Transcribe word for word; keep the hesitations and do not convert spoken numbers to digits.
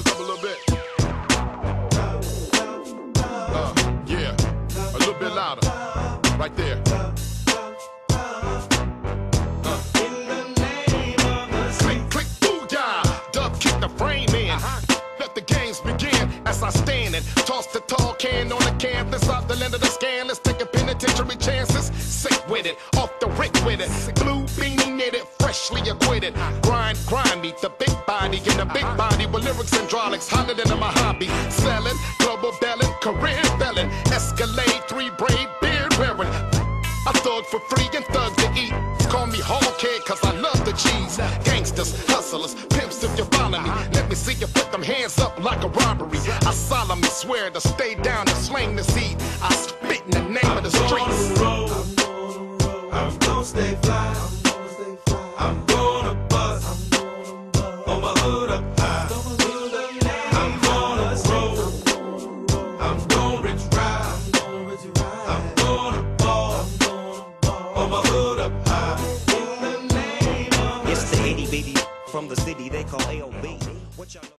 it up a little bit. Uh, yeah, a little bit louder. Right there. Uh. Click, click, booyah. Dub kick the frame in. Let the games begin as I stand and toss the tall can on the canvas. Out the land of the scandalous, taking penitentiary chances. Sick with it, off the rick with it. Blue beanie knitted, freshly acquitted. Grind, grind me, the big body in the big body with lyrics hydraulics hotter than my hobby. Selling, global belling, career belling. Escalade, three braid, beard wearing. I thug for free and thug to eat. Call me hog head cause I love the cheese. Gangsters, hustlers, pimps if you follow me. Let me see you put them hands up like a robbery. I solemnly swear to stay down and slang this heat. I spit in the name of the streets. I'm gonna stay fly. I'm gonna bust on my hood up high. I'm gonna roll. I'm gonna rich ride. I'm gonna ball on my hood up high. It's the itty bitty from the city they call A O B. What y'all